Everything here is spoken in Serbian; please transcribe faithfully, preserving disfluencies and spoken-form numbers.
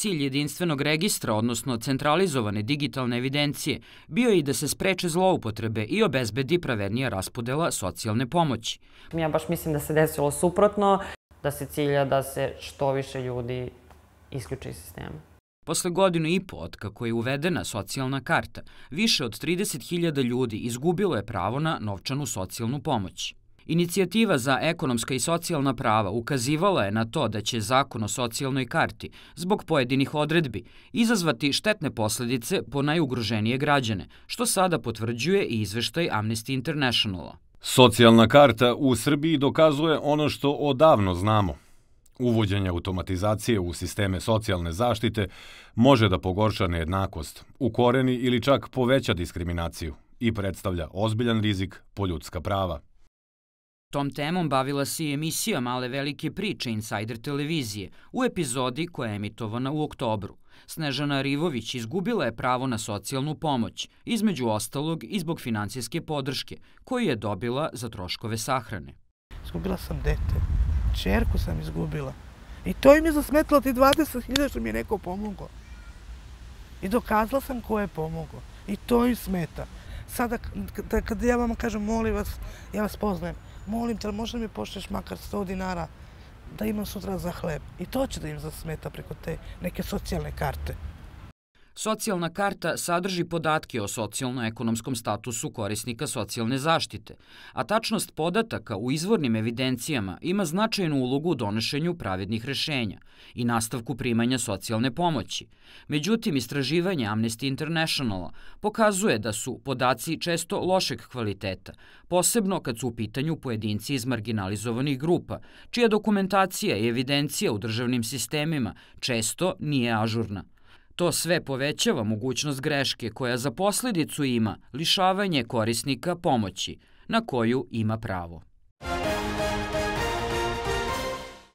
Cilj jedinstvenog registra, odnosno centralizovane digitalne evidencije, bio je i da se spreče zloupotrebe i obezbedi pravednija raspodela socijalne pomoći. Ja baš mislim da se desilo suprotno, da se cilja da se što više ljudi isključi iz sistema. Posle godinu i po od kako je uvedena socijalna karta, više od trideset hiljada ljudi izgubilo je pravo na novčanu socijalnu pomoć. Inicijativa za ekonomska i socijalna prava ukazivala je na to da će zakon o socijalnoj karti, zbog pojedinih odredbi, izazvati štetne posledice po najugroženije građane, što sada potvrđuje i izveštaj Amnesty Internationala. Socijalna karta u Srbiji dokazuje ono što odavno znamo. Uvođenje automatizacije u sisteme socijalne zaštite može da pogorša nejednakost, ukoreni ili čak poveća diskriminaciju i predstavlja ozbiljan rizik po ljudska prava. Tom temom bavila se i emisija Male velike priče Insider televizije u epizodi koja je emitovana u oktobru. Snežana Rivović izgubila je pravo na socijalnu pomoć, između ostalog i zbog finansijske podrške, koju je dobila za troškove sahrane. Izgubila sam dete, čerku sam izgubila. I to im je zasmetilo ti dvadeset hiljada što mi je neko pomogao. I dokazala sam ko je pomogao. I to im smeta. Sada kad ja vama kažem, molim vas, ja vas poznajem, molim te, ali možda mi pošleš makar sto dinara da imam sutra za hleb. I to će da im zasmeta preko te neke socijalne karte. Socijalna karta sadrži podatke o socijalno-ekonomskom statusu korisnika socijalne zaštite, a tačnost podataka u izvornim evidencijama ima značajnu ulogu u donošenju pravednih rešenja i nastavku primanja socijalne pomoći. Međutim, istraživanje Amnesty Internationala pokazuje da su podaci često lošeg kvaliteta, posebno kad su u pitanju pojedinci iz marginalizovanih grupa, čija dokumentacija i evidencija u državnim sistemima često nije ažurna. To sve povećava mogućnost greške koja za posledicu ima lišavanje korisnika pomoći, na koju ima pravo.